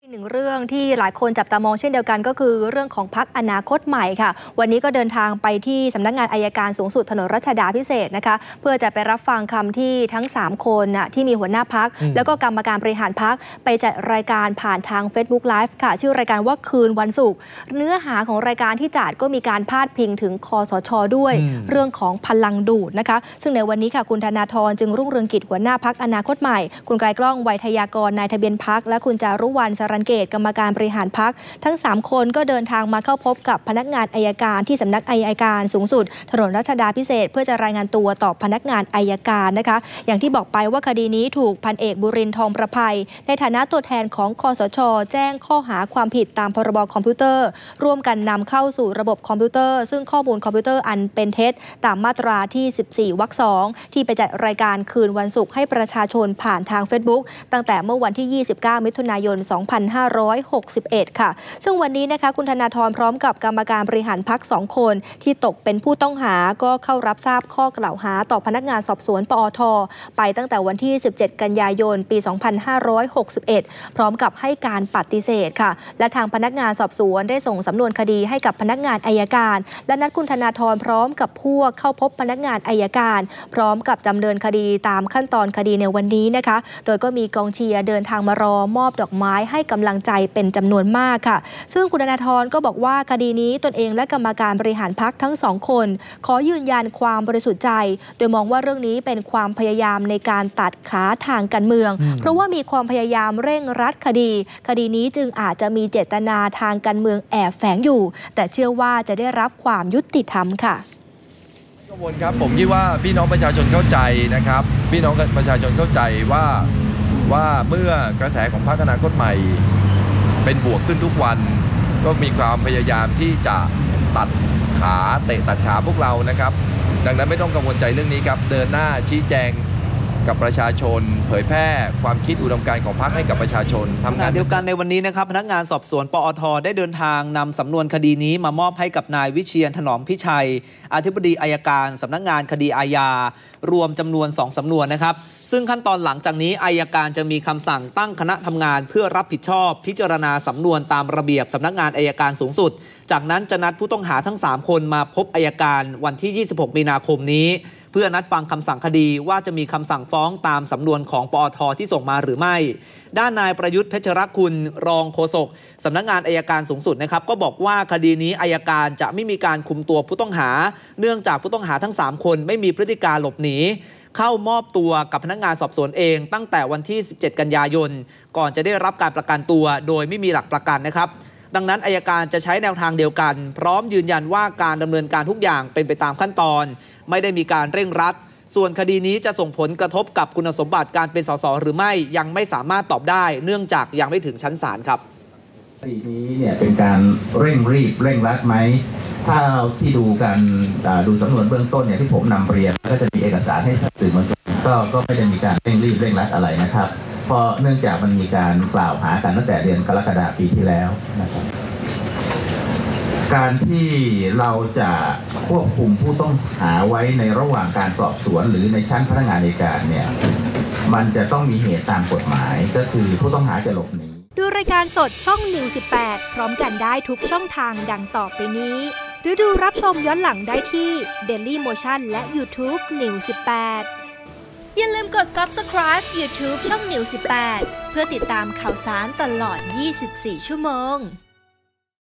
หนึ่งเรื่องที่หลายคนจับตามองเช่นเดียวกันก็คือเรื่องของพรรคอนาคตใหม่ค่ะวันนี้ก็เดินทางไปที่สำนักงานอัยการสูงสุดถนนรัชดาพิเศษนะคะเพื่อจะไปรับฟังคำที่ทั้ง3คนที่มีหัวหน้าพรรคแล้วก็กรรมการบริหารพรรคไปจัดรายการผ่านทาง Facebook Live ค่ะชื่อรายการว่าคืนวันศุกร์เนื้อหาของรายการที่จัดก็มีการพาดพิงถึงคสช.ด้วยเรื่องของพลังดูดนะคะซึ่งในวันนี้ค่ะคุณธนาธรจึงรุ่งเรืองกิจหัวหน้าพรรคอนาคตใหม่คุณไกรกล้องไวทยากรนายทะเบียนพรรคและคุณจารุวรรณ สรัญเกตกรรมการบริหารพรรคทั้ง3คนก็เดินทางมาเข้าพบกับพนักงานอัยการที่สำนักอัยการสูงสุดถนนรัชดาพิเศษเพื่อจะรายงานตัวต่อพนักงานอัยการนะคะอย่างที่บอกไปว่าคดีนี้ถูกพันเอกบุรินทร์ทองประภัยในฐานะตัวแทนของคสช.แจ้งข้อหาความผิดตามพรบคอมพิวเตอร์ร่วมกันนำเข้าสู่ระบบคอมพิวเตอร์ซึ่งข้อมูลคอมพิวเตอร์อันเป็นเท็จตามมาตราที่14 วรรค 2ที่ไปจัดรายการคืนวันศุกร์ให้ประชาชนผ่านทาง Facebook ตั้งแต่เมื่อวันที่29 มิถุนายน 2561 ค่ะซึ่งวันนี้นะคะคุณธนาธรพร้อมกับกรรมการบริหารพรรค2 คนที่ตกเป็นผู้ต้องหาก็เข้ารับทราบข้อกล่าวหาต่อพนักงานสอบสวนปอท.ไปตั้งแต่วันที่17 กันยายน ปี 2561 พร้อมกับให้การปฏิเสธค่ะและทางพนักงานสอบสวนได้ส่งสำนวนคดีให้กับพนักงานอัยการและนัดคุณธนาธรพร้อมกับพวกเข้าพบพนักงานอัยการพร้อมกับดำเนินคดีตามขั้นตอนคดีในวันนี้นะคะโดยก็มีกองเชียร์เดินทางมารอมอบดอกไม้ให้กำลังใจเป็นจำนวนมากค่ะซึ่งคุณธนาธรก็บอกว่าคดีนี้ตนเองและกรรมการบริหารพรรคทั้ง2 คนขอยืนยันความบริสุทธิ์ใจโดยมองว่าเรื่องนี้เป็นความพยายามในการตัดขาทางการเมืองเพราะว่ามีความพยายามเร่งรัดคดีนี้จึงอาจจะมีเจตนาทางการเมืองแอบแฝงอยู่แต่เชื่อว่าจะได้รับความยุติธรรมค่ะกังวลครับผมคิดว่าพี่น้องประชาชนเข้าใจนะครับพี่น้องประชาชนเข้าใจว่าเมื่อกระแสของพรรคอนาคตใหม่เป็นบวกขึ้นทุกวันก็มีความพยายามที่จะตัดขาพวกเรานะครับดังนั้นไม่ต้องกังวลใจเรื่องนี้ครับเดินหน้าชี้แจงกับประชาชนเผยแพร่ความคิดอุดมการณ์ของพรรคให้กับประชาชนทำงานเดียวกันในวันนี้นะครับพนักงานสอบสวนปอท.ได้เดินทางนำสำนวนคดีนี้มามอบให้กับนายวิเชียรถนอมพิชัยอธิบดีอัยการสำนักงานคดีอาญารวมจำนวน2 สำนวนนะครับซึ่งขั้นตอนหลังจากนี้อัยการจะมีคำสั่งตั้งคณะทำงานเพื่อรับผิดชอบพิจารณาสำนวนตามระเบียบสำนักงานอัยการสูงสุดจากนั้นจะนัดผู้ต้องหาทั้ง3 คนมาพบอัยการวันที่26 มีนาคมนี้เพื่อนัดฟังคำสั่งคดีว่าจะมีคำสั่งฟ้องตามสำนวนของปอท.ที่ส่งมาหรือไม่ด้านนายประยุทธ์เพชรคุณรองโฆษกสำนักงานอัยการสูงสุดนะครับก็บอกว่าคดีนี้อัยการจะไม่มีการคุมตัวผู้ต้องหาเนื่องจากผู้ต้องหาทั้ง3 คนไม่มีพฤติการหลบหนีเข้ามอบตัวกับพนักงานสอบสวนเองตั้งแต่วันที่17 กันยายนก่อนจะได้รับการประกันตัวโดยไม่มีหลักประกันนะครับดังนั้นอัยการจะใช้แนวทางเดียวกันพร้อมยืนยันว่าการดำเนินการทุกอย่างเป็นไปตามขั้นตอนไม่ได้มีการเร่งรัดส่วนคดีนี้จะส่งผลกระทบกับคุณสมบัติการเป็นสสหรือไม่ยังไม่สามารถตอบได้เนื่องจากยังไม่ถึงชั้นศาลครับคดีนี้เนี่ยเป็นการเร่งรัดไหมถ้าที่ดูสำนวนเบื้องต้นเนี่ยที่ผมนำเรียนก็จะมีเอกสารให้สื่อมวลชนก็ไม่ได้มีการเร่งรัดอะไรนะครับเพราะเนื่องจากมันมีการกล่าวหากันตั้งแต่เดือนกรกฎาคมปีที่แล้วนะครับการที่เราจะควบคุมผู้ต้องหาไว้ในระหว่างการสอบสวนหรือในชั้นพนักงานอัยการเนี่ยมันจะต้องมีเหตุตามกฎหมายก็คือผู้ต้องหาจะหลบหนีดูรายการสดช่องนิว18พร้อมกันได้ทุกช่องทางดังต่อไปนี้หรือดูรับชมย้อนหลังได้ที่ Daily Motion และ YouTube News 18อย่าลืมกด Subscribe YouTube ช่องนิว18เพื่อติดตามข่าวสารตลอด24 ชั่วโมง